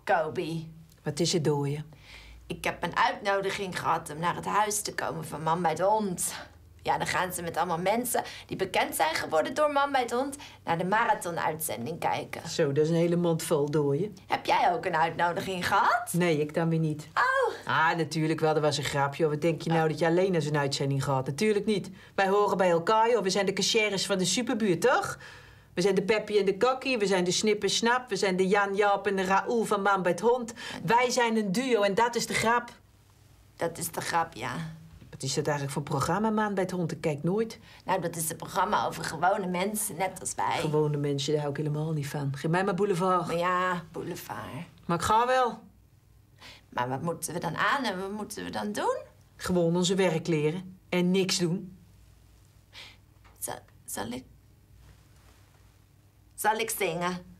Kobi. Wat is er dooie? Ik heb een uitnodiging gehad om naar het huis te komen van Man bij het Hond. Ja, dan gaan ze met allemaal mensen die bekend zijn geworden door Man bij het Hond naar de marathon-uitzending kijken. Zo, dat is een hele mond vol dooie. Heb jij ook een uitnodiging gehad? Nee, ik dan weer niet. Oh. Ah, natuurlijk wel, dat was een grapje. Wat denk je nou dat je alleen naar zo'n uitzending gaat? Natuurlijk niet. Wij horen bij elkaar, joh. We zijn de cashiers van de superbuurt, toch? We zijn de Peppy en de Kokkie, we zijn de Snip en Snap... we zijn de Jan, Jaap en de Raoul van Man bij het Hond. Wij zijn een duo en dat is de grap. Dat is de grap, ja. Wat is dat eigenlijk voor programma, Man bij het Hond? Ik kijk nooit. Nou, dat is een programma over gewone mensen, net als wij. Gewone mensen, daar hou ik helemaal niet van. Geef mij maar boulevard. Maar ja, boulevard. Maar ik ga wel. Maar wat moeten we dan aan en wat moeten we dan doen? Gewoon onze werk leren en niks doen. Zal ik zingen?